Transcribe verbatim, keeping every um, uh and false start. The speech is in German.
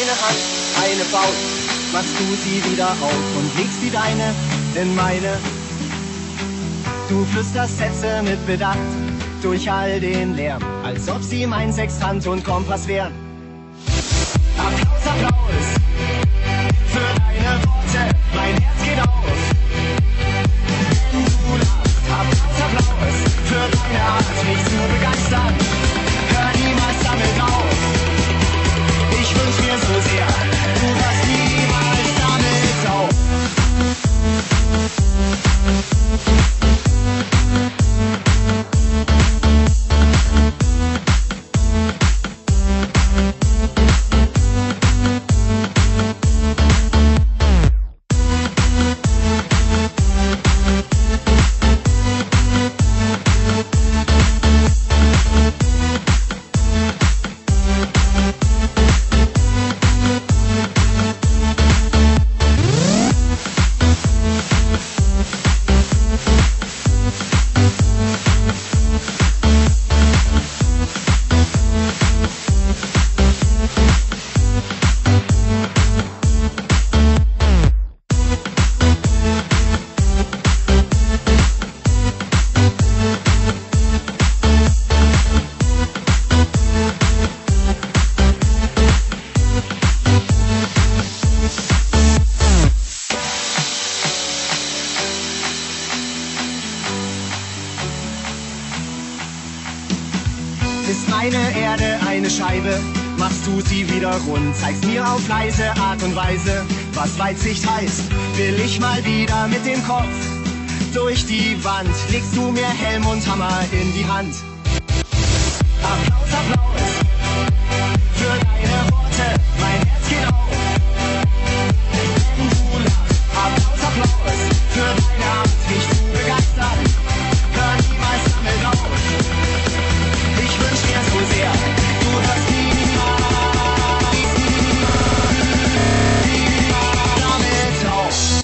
eine Hand, eine Faust, machst du sie wieder auf und legst die deine in meine. Du flüsterst Sätze mit Bedacht durch all den Lärm, als ob sie mein Sextant und Kompass wären. Applaus, Applaus für deine Worte, mein Herz geht auf. Du lachst, Applaus, Applaus für deine Art, mich zu begeistern. Hör niemals damit auf. Ich wünsch mir so sehr, du hörst niemals damit auf. Ist meine Erde eine Scheibe, machst du sie wieder rund, zeigst mir auf leise Art und Weise, was Weitsicht heißt. Will ich mal wieder mit dem Kopf durch die Wand, legst du mir Helm und Hammer in die Hand. Applaus, Applaus für deine